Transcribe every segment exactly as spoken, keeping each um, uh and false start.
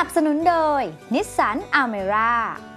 นับสนุนโดย Nissan Almera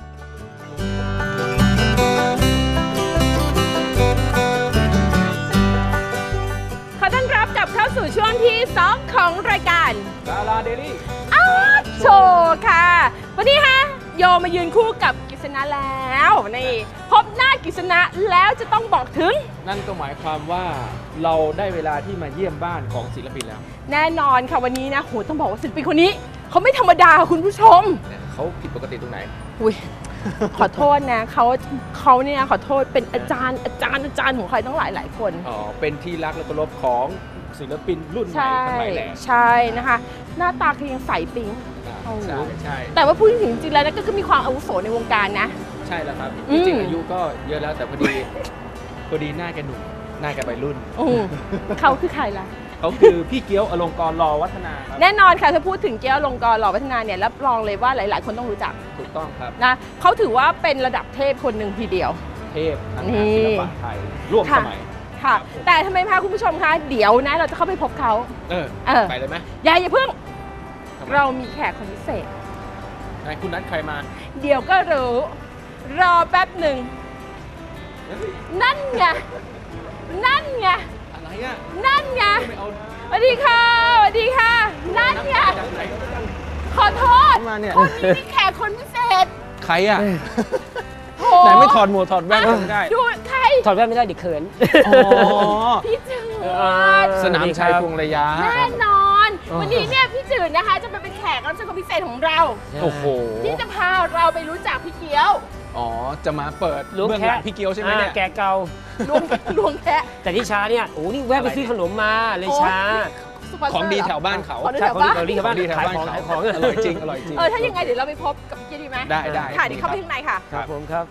ขอต้อนรับกลับเข้าสู่ช่วงที่สองของรายการดาราเดลี่อาร์ตโชว์ค่ะวันนี้ฮะโยมายืนคู่กับกฤษณะแล้วนี่พบหน้ากฤษณะแล้วจะต้องบอกถึงนั่นก็หมายความว่าเราได้เวลาที่มาเยี่ยมบ้านของศิลปินแล้วแน่นอนค่ะวันนี้นะโหต้องบอกว่าศิลปินคนนี้เขาไม่ธรรมดาคุณผู้ชมเขาผิดปกติตรงไหนอุ้ยขอโทษนะเขาเขาเนี่ยขอโทษเป็นอาจารย์อาจารย์อาจารย์ของใครตั้งหลายหลายคนอ๋อเป็นที่รักและเคารพของศิลปินรุ่นใหม่สมัยแหละใช่นะคะหน้าตาคือยังใสปิ๊งใช่ใช่แต่ว่าพูดถึงจริงแล้วก็คือมีความอาวุโสในวงการนะใช่แล้วครับจริงๆอายุก็เยอะแล้วแต่พอดีพอดีหน้าแกหนุ่มหน้าแกวัยรุ่นเขาคือใครล่ะเขาคือพี่เกี๊ยวอลงกรณ์ รอวัฒนาแน่นอนค่ะถ้าพูดถึงเกี๊ยวอลงกรณ์ รอวัฒนาเนี่ยรับรองเลยว่าหลายๆคนต้องรู้จักถูกต้องครับนะเขาถือว่าเป็นระดับเทพคนหนึ่งทีเดียวเทพทางศิลปะไทยร่วมสมัยค่ะแต่ทำไมพาคุณผู้ชมคะเดี๋ยวนะเราจะเข้าไปพบเขาเออไปเลยไหมอย่าอย่าเพิ่งเรามีแขกคนพิเศษไหนคุณนัดใครมาเดี๋ยวก็รู้รอแป๊บหนึ่งนั่นไงนั่นไงอะไรอ่ะนั่นไงสวัสดีค่ะสวัสดีค่ะนั่นไงขอโทษคนนี้นี่แขกคนพิเศษใครอ่ะไหนไม่ถอดหมวกถอดแว่นไม่ได้ดูใครถอดแว่นไม่ได้ดิเขินพี่จืดสนามชัยพวงระยะแน่นอนวันนี้เนี่ยพี่จืดนะคะจะมาเป็นแขกรับเชิญคนพิเศษของเราโอ้โหที่จะพาเราไปรู้จักพี่เกี๊ยวอ๋อจะมาเปิดเบื้องหลังพี่เกี๊ยวใช่ไหมเนี่ยแกเก่าลวงลวงแพะแต่ที่ช้าเนี่ยโอ้นี่แวะไปซื้อขนมมาเลยช้าของดีแถวบ้านเขาของดีแถวบ้านของดีแถวบ้านขายของขายของอร่อยจริงอร่อยจริงเออถ้ายังไงเดี๋ยวเราไปพบกับพี่เกี๊ยวดีไหมได้ได้ค่ะเดี๋ยวเข้าไปข้างในค่ะครับผมครับ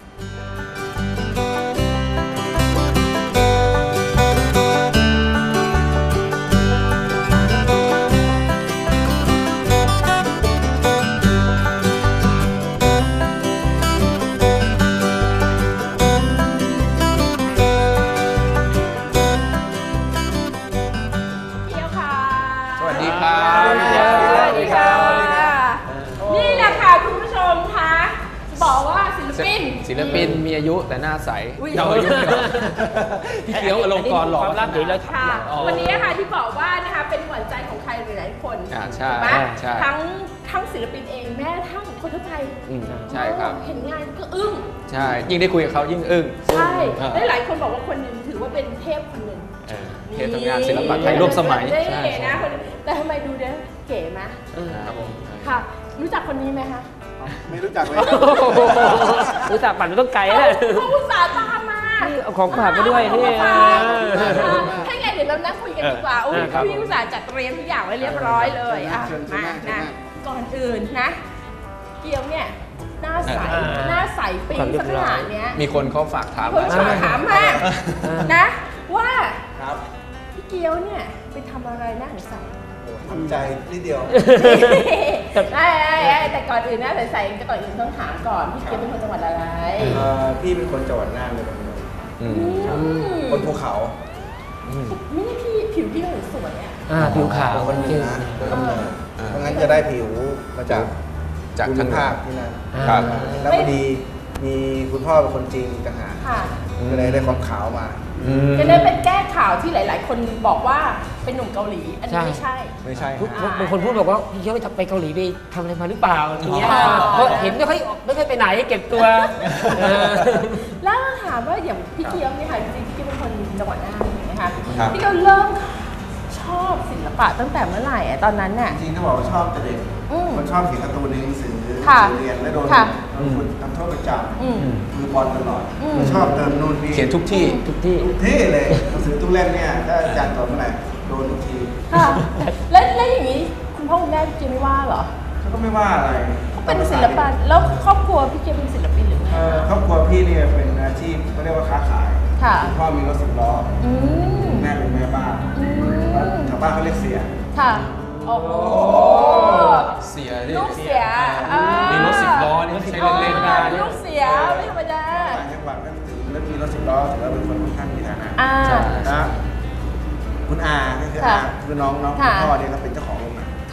ศิลปินมีอายุแต่หน้าใสเราอายุพี่เกี๊ยวอลงกรณ์ หล่อความลับเดี๋ยวเราทำวันนี้ค่ะที่บอกว่านะคะเป็นหวานใจของใครหลายๆคนใช่ใช่ทั้งทั้งศิลปินเองแม้ทั้งคนทั่วไปใช่ครับเห็นงานก็อึ้งใช่ยิ่งได้คุยกับเขายิ่งอึ้งใช่และหลายคนบอกว่าคนหนึ่งถือว่าเป็นเทพคนหนึ่งเทพทำงานศิลปะไทยร่วมสมัยใช่นะแต่ทำไมดูเด้อเก๋ไหมครับผมค่ะรู้จักคนนี้ไหมคะไม่รู้จักเลยรู้จักปั่นต้องไกลเลยเขาอุตส่าห์ตามมาเอาของฝากมาด้วยนี่ให้ไงเดี๋ยวเรานั่งคุยกันดีกว่าอุ้ยพี่อุตส่าห์จัดเตรียมทุกอย่างไว้เรียบร้อยเลยอ่ะมานะก่อนอื่นนะเกี๊ยวเนี่ยหน้าใสหน้าใสปิ๊งขนาดเนี้ยมีคนเขาฝากถามคนฝากถามมานะว่าพี่เกี๊ยวเนี่ยไปทำอะไรหน้าใสทำใจนิดเดียวแต่ก่อนอื่นนะใส่ๆก็ก่อนอื่นต้องถามก่อนพี่เกี๊ยวเป็นคนจังหวัดอะไรพี่เป็นคนจังหวัดน่านเลยคนภูเขาไม่ใช่พี่ผิวพี่เหมือนสวยอ่ะผิวขาวคนเหนือเพราะงั้นจะได้ผิวมาจากจากทางภาคที่นั่นแล้วพอดีมีคุณพ่อเป็นคนจีนต่างหากก็เลยได้ความขาวมาจะได้เป็นแก้ข่าวที่หลายๆคนบอกว่าเป็นหนุ่มเกาหลีอันนี้ไม่ใช่ไม่ใช่บางคนพูดบอกว่าพี่เกี๊ยวไปเกาหลีไปทำอะไรมาหรือเปล่าอย่างเงี้ยเพราะเห็นไม่ค่อยไม่ค่อยไปไหนเก็บตัวแล้วถามว่าอย่างพี่เกี๊ยวเนี่ยค่ะจริงๆพี่เกี๊ยวเป็นคนจังหวัดน่านใช่ไหมคะพี่เกี๊ยวเริ่มชอบศิลปะตั้งแต่เมื่อไหร่ตอนนั้นน่ะจริงๆต้องบอกว่าชอบแต่เด็กมันชอบเขียนการ์ตูนในหนังสือเรียนและโดนคุณทำโทษประจำมือบอลตลอดชอบเติมนู่นนี่เขียนทุกที่ทุกที่ทุกที่เลยหนังสือตู้เล่มเนี่ยถ้าอาจารย์สอนเมื่อไหร่โดนทุกทีค่ะแล้วแล้วอย่างนี้คุณพ่อคุณแม่พี่เกี๊ยวไม่ว่าเหรอเขาก็ไม่ว่าอะไรเป็นศิลปะแล้วครอบครัวพี่เกี๊ยวเป็นศิลปินหรือไงครอบครัวพี่เนี่ยเป็นอาชีพเขาเรียกว่าค้าขายคุณพ่อมีรถสิบล้อแม่เป็นแม่บ้านชาวบ้านเขาเรียกเสียค่ะโอ้โหเสียลูกเสียมีรถสิบล้อนี่ใช้เล่นๆได้ลูกเสียไม่ธรรมดาต่างจังหวัดนั่นถือแล้วมีรถสิบล้อถือว่าเป็นคนค่อนข้างมีฐานะนะคุณอาก็คืออาคือน้องน้องพ่อเนี่ยเขาเป็นเจ้าของโรงงาน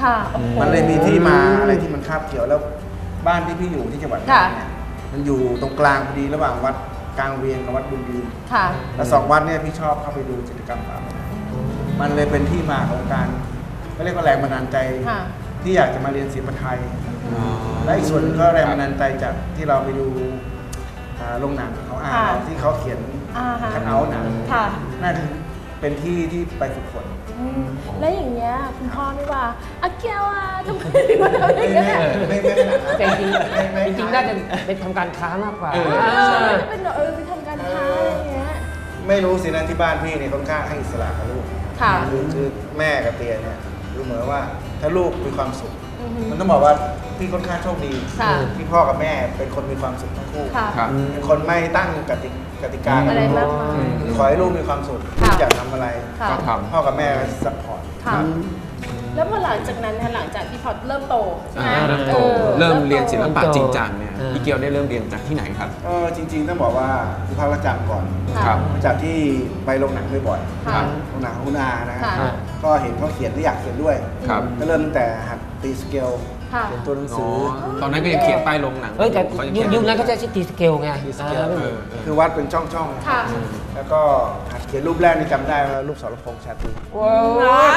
ค่ะโอ้โหมันเลยมีที่มาอะไรที่มันคาบเกี่ยวแล้วบ้านที่พี่อยู่ที่จังหวัดน่านเนี่ยมันอยู่ตรงกลางพอดีระหว่างวัดกลางเวียงกับวัดบุญยืนค่ะแล้วสองวัดเนี่ยพี่ชอบเข้าไปดูกิจกรรมป่าไม้มันเลยเป็นที่มาของการก็เรียกว่าแรงบันดาลใจค่ะที่อยากจะมาเรียนศิลปะไทย และอีกส่วนหนึงก็แรงบันดาลใจจากที่เราไปดูอ่าโรงหนังของอาค่ะเราที่เขาเขียนอ่าฮะคัทเอาท์หนังค่ะน่าจะเป็นที่ที่ไปฝึกฝนอืมแล้วอย่างเงี้ยคุณพ่อไม่ว่าอาเกียวอ่ะทำไมถึงมาทำอย่างเงี้ยไม่ไม่ขนาดนั้นแต่จริงไม่ไม่ๆจริงๆน่าจะเป็นทำการค้ามากกว่าเออเอใช่อจะเป็นแบบเออไปทำการค้าอะไรอย่างเงี้ยไม่รู้สินะที่บ้านพี่เนี่ยค่อนข้างให้อิสระกับลูกค่ะคือคือแม่กับเตียเนี่ยรู้เหมือนว่าถ้าลูกมีความสุขอือฮึมันต้องบอกว่าพี่ค่อนข้างโชคดีค่ะที่พ่อกับแม่เป็นคนมีความสุขทั้งคู่ค่ะครับเป็นคนไม่ตั้งกติกติกาอะไรมากมายขอให้ลูกมีความสุขค่ะอยากทำอะไรค่ะก็ทพ่อกับแม่ซัพพอร์ตค่ะ แล้วพอหลังจากนั้นนะคะหลังจากที่พอเริ่มโตใช่ไหมำเริ่มโตออเริ่มเรียนศิลปะเริ่มโตจริงจังเนี่ยอ่าพี่เกียวได้เริ่มเรียนจากที่ไหนครับเออจริงๆต้องบอกว่าคือภาคประจำก่อนค่ะครับจากที่ไปโรงหนังบ่อยค่ะๆโรงหนังของคุณอานะค่ะฮะก็เห็นเขาเขียนที่อยากเขียนด้วยครับก็เริ่มตั้งแต่หัดตีสเกลค่ะเขียนตัวหนังอ๋สืออตอนนั้นก็ยังเขียนป้ายลงหนังเฮ้ยแต่เขางยุเขีคนยุคนั้นก็จะใช้ตีสเกลไงตีสเกลอ่าเออเออคือวัดเป็นช่องๆค่ะแล้วก็หัดเขียนรูปแรกนี่จำได้ว่ารูปสรพงษ์ชาตรีว้าว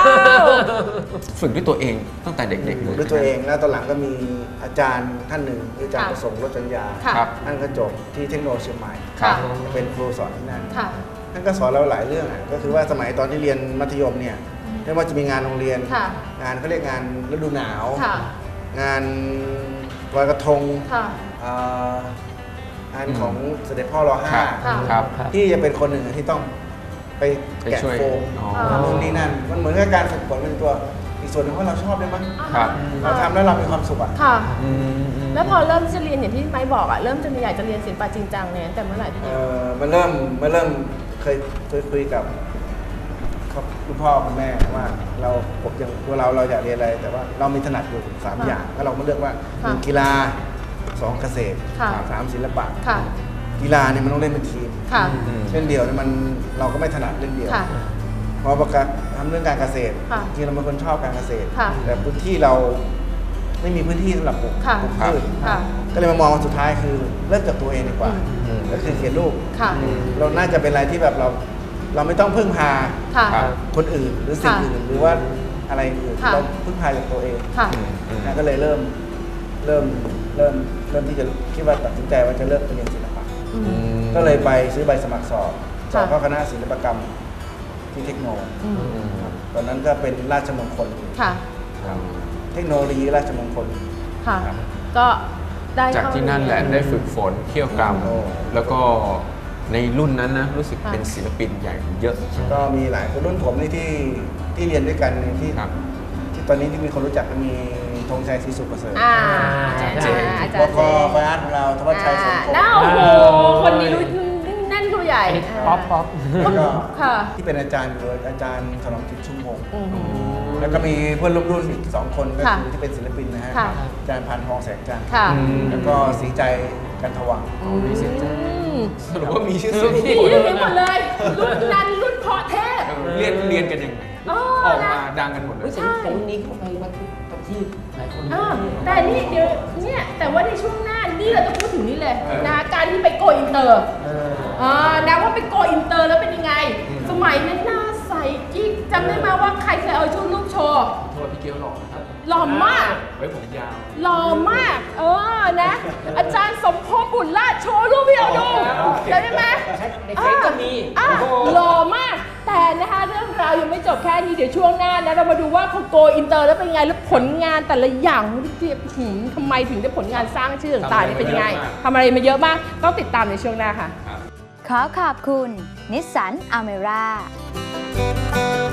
ฝึกด้วยตัวเองตั้งแต่เด็กๆเลยด้วยตัวเองแล้วตอนหลังก็มีอาจารย์ท่านหนึ่งคืออาจารย์ค่ะประสงค์รจนยาค่ะครับท่านก็จบที่เทคโนโลยีเชียงใหม่ค่ะเป็นครูสอนที่นั่นค่ะท่านก็สอนเราหลายเรื่องอ่ะก็คือว่าสมัยตอนที่เรียนมัธยมเนี่ยไม่ว่าจะมีงานโรงเรียนค่ะงานเขาเรียกงานฤดูหนาวค่ะงานลอยกระทงค่ะอ่างานของเสด็จพ่อรอคห้ารับค่ะครับที่จะเป็นคนหนึ่งที่ต้องไปไปแกะช่วยโฟมอ๋อนู่นนี่นั่นมันเหมือนกับการฝึกฝนเป็นตัวอีกส่วนหนึงว่าเราชอบด้วยมั้งครับเราทำแล้วเรามีความสุขอ่ะค่ะอืมอืมแล้วพอเริ่มจะเรียนอย่างที่ไม้บอกอะเริ่มจะอยากจะเรียนศิลปะจริงจังเนี่ยแต่เมื่อไหร่พี่เอเนี่ยอมันเริ่มมันเริ่มเคยเคยคุยกับครับคุณพ่อคุณแม่ว่าเราผมอย่างตัวเราเราอยากเรียนอะไร แต่ว่าเรามีถนัดอยู่สามอย่างก็เรามาเลือกว่าหนึ่งกีฬาสองเกษตรค่ะสามศิลปะค่ะกีฬาเนี่ยมันต้องเล่นเป็นทีมค่ะเล่นเดี่ยวเนี่ยมันเราก็ไม่ถนัดเล่นเดี่ยวค่ะพอประกาศทำเรื่องการเกษตรค่ะจริงๆเราเป็นคนชอบการเกษตรค่ะแต่พื้นที่เราไม่มีพื้นที่สำหรับปลูกค่ะปลูกพืชค่ะก็เลยมามองว่าสุดท้ายคือเริ่มจากตัวเองดีกว่าอืมก็คือเขียนรูปค่ะเราน่าจะเป็นอะไรที่แบบเรา เราไม่ต้องพึ่งพาค่ะครับคนอื่นหรือสิ่งค่ะอื่นหรือว่าอะไรอื่นค่ะเราพึ่งพาจากตัวเองค่ะอืมอืมนะก็เลยเริ่มเริ่มเริ่มเริ่มที่จะคิดว่าตัดสินใจว่าจะเลิกไปเรียนศิลปะอืมอืมก็เลยไปซื้อใบสมัครสอบสอบค่ะเข้าคณะศิลปกรรมที่เทคโนอืมอืมตอนนั้นก็เป็นราชมงคลค่ะครับเทคโนโลยีราชมงคลค่ะ ก็ได้จากเข้ที่นั่นแหละเรียได้ฝึกฝนเขี่ยวกรรมโอ้แล้วก็ในรุ่นนั้นนะรู้สึกค่ะเป็นศิลปินใหญ่เยอะก็มีหลายคนรุ่นผมนี่ที่ที่เรียนด้วยกันเนี่ยที่ครับที่ตอนนี้ที่มีคนรู้จักก็มีธงชัยศรีสุขประเสริฐอ่าอาจารย์อ่เจอาจารบย์กบอาร์ตของเราธวัชชัยสมพงน่าษ์โอ้โห คนนี้รู้แน่นตัวใหญ่อันนี้ป๊อปป๊อปแล้วก็ค่ะที่เป็นอาจารย์อยู่อาจารย์ถนอมจิตชุ่มพงษ์อืมแล้วก็มีเพื่อนร่วมรุ่นอีกสองคนก็ค่ะคือที่เป็นศิลปินนะฮะค่ะอาจารย์พันทองแสงจันทร์ค่ะอืมแล้วก็สีใจกันทวังอืมสรุปว่ามีชื่อเสียงดีที่คนทั้งหมดเลย รุ่นนั้นรุ่นเพาะเทพเรียนเรียนกันยังไงเออออกมานะดังกันหมดเลเฮ้ยยแต่แต่รุ่นนี้เขาไปวัดทุกที่หลายคนอ่าแต่นี่เดี๋ยวเนี่ยแต่ว่าในช่วงหน้านี่เราจะพูดถึงนี่เลยนะการที่ไปโกอินเตอร์อ่านะว่าไปโกอินเตอร์แล้วเป็นยังไง สมัยนั้นหน้าใสกิ๊กจำได้ไหมว่าใครเคยเอาชุดรูปโชว์โทษพี่เกียวหล่อนะครับหล่อมากไว้ผมยาวหล่อมาก เออนะ อาจารย์สมพงษ์บุญราชโชว์รูปให้เราดูจำได้ไหมในเฟซก็มีอ่ะโอ้โหหล่อมาก แต่นะคะเรื่องราวยังไม่จบแค่นี้เดี๋ยวช่วงหน้านะเรามาดูว่าพอโกอินเตอร์แล้วเป็นไงแล้วผลงานแต่ละอย่างที่หืมทำไมถึงได้ผลงานสร้างชื่อต่างๆนี่เป็นยังไงทำอะไรมาเยอะมากต้องติดตามในช่วงหน้าค่ะขอขอบคุณนิสสันอเมร่า